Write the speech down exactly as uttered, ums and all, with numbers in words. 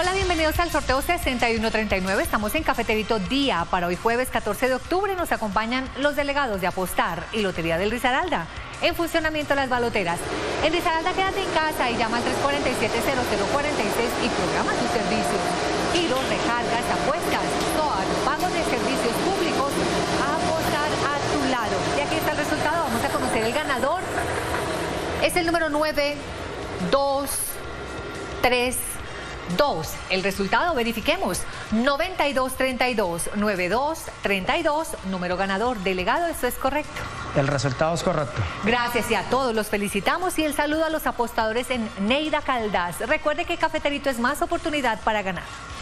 Hola, bienvenidos al sorteo sesenta y uno treinta y nueve. Estamos en Cafeterito Día. Para hoy jueves catorce de octubre nos acompañan los delegados de Apostar y Lotería del Risaralda. En funcionamiento las baloteras. En Risaralda quédate en casa y llama al tres cuatro siete, cero cero cuatro seis y programa tus servicios. Giros, recargas, apuestas, S O A T, pagos de servicios públicos. Apostar a tu lado. Y aquí está el resultado. Vamos a conocer el ganador. Es el número nueve dos tres dos. El resultado, verifiquemos. noventa y dos treinta y dos, noventa y dos treinta y dos, número ganador. Delegado, ¿esto es correcto? El resultado es correcto. Gracias, y a todos los felicitamos y el saludo a los apostadores en Neira Caldas. Recuerde que Cafeterito es más oportunidad para ganar.